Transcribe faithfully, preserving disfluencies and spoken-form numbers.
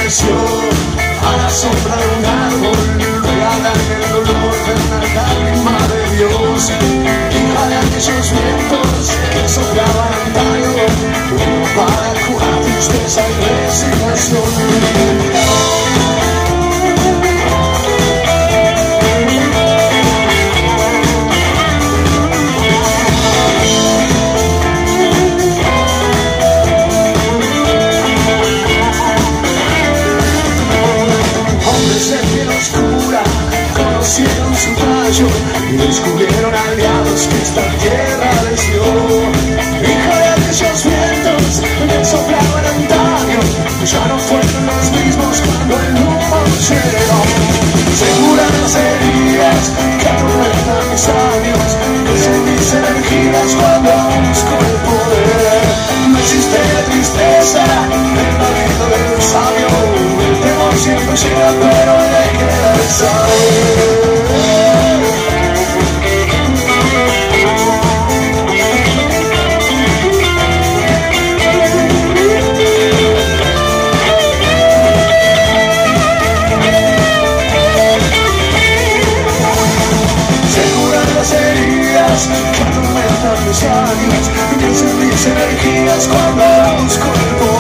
creció a la sombra de un árbol, regalan el dolor de una lágrima de Dios, hija de aquellos vientos que soplaban antaño, uno para curar tristeza y resignación. Conocieron su rayo y descubrieron aliados que esta tierra les dio. Hija de aquellos vientos que soplaban antaño, ya no fueron los mismos cuando el humo llegó. Seguras las heridas que atormentan mis años, que son mis energías cuando busco el poder. No existe tristeza en la vida del sabio, el temor siempre llega pero le queda el saber. Que atormentan mis años, que son mis energías cuando busco el poder.